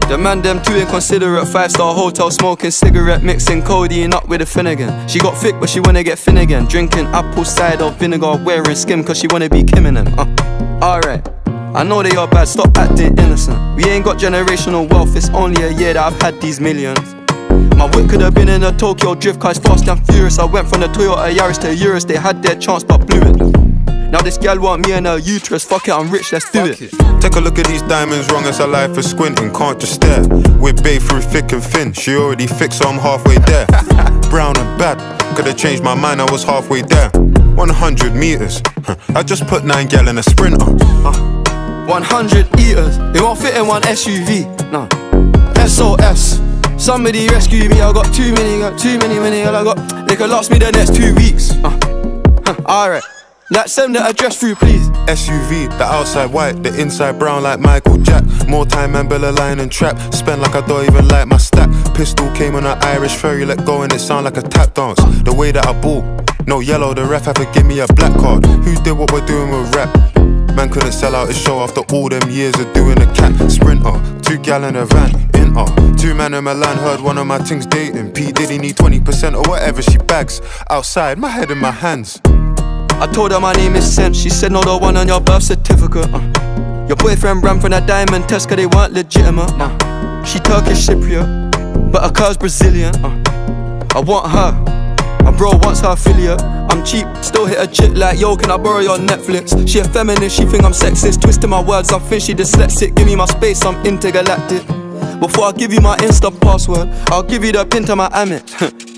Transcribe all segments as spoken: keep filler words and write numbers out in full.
The man them too inconsiderate. Five-star hotel smoking cigarette, mixing codeine up with a Finnegan. She got thick but she wanna get thin again. Drinking apple cider vinegar, wearing skim cause she wanna be Kim and them. uh, Alright, I know they are bad, stop acting innocent. We ain't got generational wealth, it's only a year that I've had these millions. My whip could have been in a Tokyo drift car, it's fast and furious. I went from the Toyota Yaris to Urus, they had their chance but blew it. Now this gal want me and her uterus, fuck it, I'm rich, let's do it. Take a look at these diamonds, wrong as her life is squinting, can't just stare. We're bae through thick and thin, she already fixed so I'm halfway there. Brown and bad, could've changed my mind, I was halfway there. one hundred meters, I just put nine gal in a sprinter. uh, one hundred eaters, it won't fit in one S U V, no. S O S, somebody rescue me, I got too many, got too many, many, I got, they could last me the next two weeks. uh, Alright, like send the address through please. S U V, the outside white, the inside brown like Michael Jack. More time and Bella line and trap, spend like I don't even like my stack. Pistol came on an Irish ferry, let go and it sound like a tap dance. The way that I ball, no yellow, the ref had to give me a black card. Who did what we're doing with rap? Man couldn't sell out his show after all them years of doing a cat. Sprinter, two gal in a van, in uh, two man in Milan, heard one of my things dating. P Diddy need twenty percent or whatever she bags. Outside, my head in my hands. I told her my name is Sense, she said no, the one on your birth certificate. uh. Your boyfriend ran from that diamond test cause they weren't legitimate. uh. She Turkish Cypriot, but her car's Brazilian. uh. I want her, my bro wants her affiliate. I'm cheap, still hit a chick like, yo, can I borrow your Netflix? She a feminist, she think I'm sexist, twisting my words, I think she dyslexic. Give me my space, I'm intergalactic. Before I give you my Insta password, I'll give you the pin to my Amex.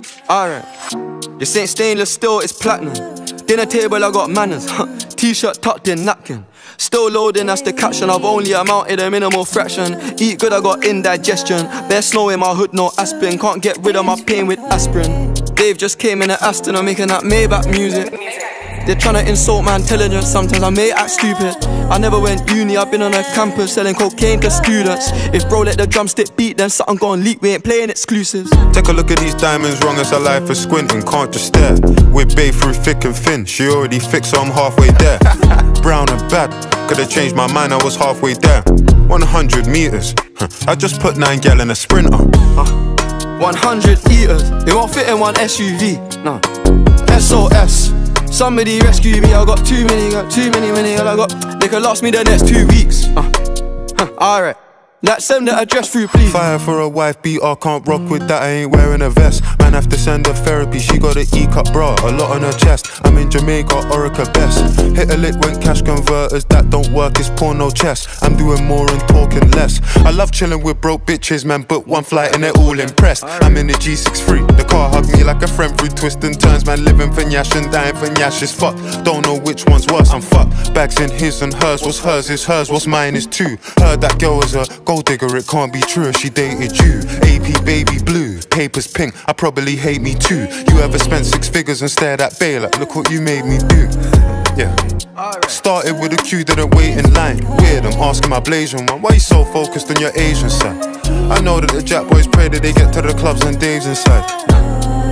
Alright, this ain't stainless steel, it's platinum. Dinner table, I got manners. T-shirt tucked in, napkin. Still loading, that's the caption. I've only amounted a minimal fraction. Eat good, I got indigestion. Bare snow in my hood, no aspirin. Can't get rid of my pain with aspirin. Dave just came in at Aston, I'm making that Maybach music. They're tryna insult my intelligence, sometimes I may act stupid. I never went uni, I've been on a campus selling cocaine to students. If bro let the drumstick beat, then something gon' leak, we ain't playing exclusives. Take a look at these diamonds, wrong as her life is squinting, can't just stare. We're bae through thick and thin, she already fixed so I'm halfway there. Brown and bad, could've changed my mind, I was halfway there. one hundred meters, I just put nine gal in a sprinter. uh, one hundred eaters, it won't fit in one S U V, no. S O S, somebody rescue me, I got too many, got too many, many, I got, they could last me the next two weeks. uh, Alright, like send the address through please. Fire for a wife beater, can't rock with that, I ain't wearing a vest. Man have to send her therapy, she got an E-cup bra, a lot on her chest. I'm in Jamaica, Orica best. Hit a lick when cash converters, that don't work, it's porno chess. I'm doing more and talking less. I love chilling with broke bitches, man, book one flight and they're all impressed. I'm in the G sixty-three, the car hugged me like a friend through twists and turns. Man living for Nyash and dying for Nyash is fucked. Don't know which one's worse, I'm fucked. Bags in his and hers, what's hers is hers, what's mine is too. Heard that girl was a gold digger, it can't be true if she dated you. A P baby blue, papers pink, I probably hate me too. You ever spent six figures and stared at bail like, look what you made me do. Yeah. Started with a queue, didn't wait in line. Weird, I'm asking my Blasian one, why you so focused on your Asian side? I know that the Jack boys pray that they get to the clubs and Dave's inside.